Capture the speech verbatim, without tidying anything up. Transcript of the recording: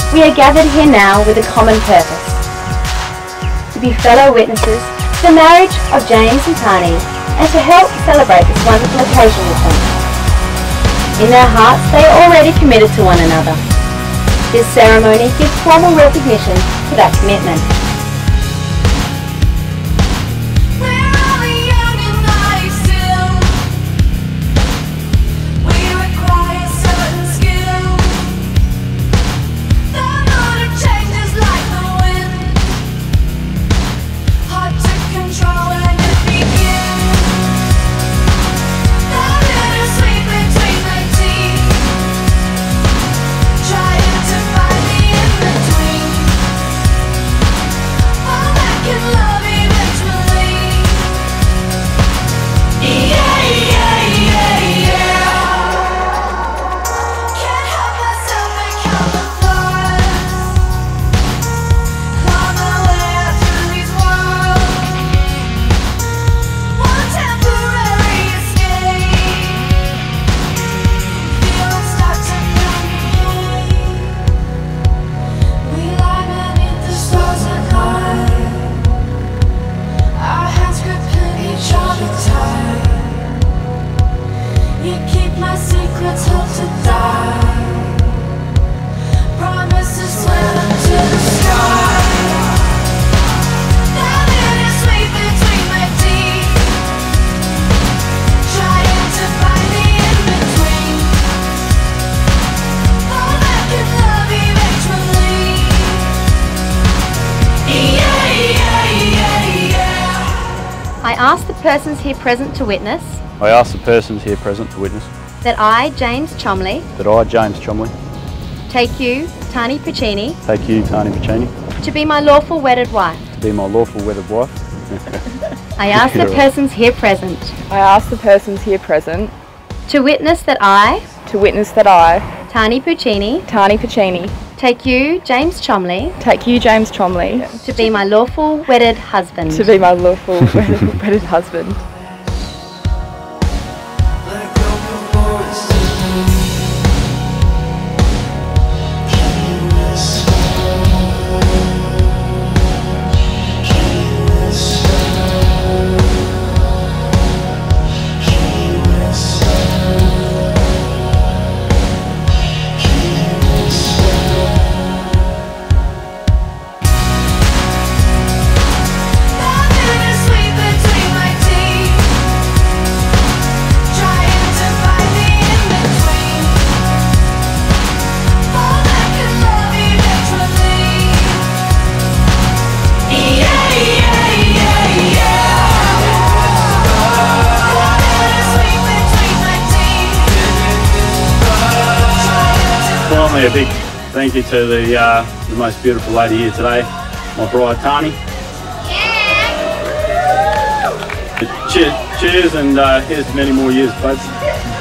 We are gathered here now with a common purpose, to be fellow witnesses to the marriage of James and Tahne, and to help celebrate this wonderful occasion with them. In their hearts they are already committed to one another. This ceremony gives formal recognition to that commitment. I ask the persons here present to witness. I ask the persons here present to witness. That I, James Chomley. That I, James Chomley. Take you, Tahne Puccini. Take you, Tahne Puccini. To be my lawful wedded wife. To be my lawful wedded wife. I ask the persons here present. I ask the persons here present. To witness that I. To witness that I. Tahne Puccini. Tahne Puccini. Take you, James Chomley. Take you, James Chomley. To be my lawful wedded husband. To be my lawful wedded, wedded husband. Finally, a big thank you to the, uh, the most beautiful lady here today, my bride Tahne. Yeah. Cheers, cheers and uh, here's to many more years, folks.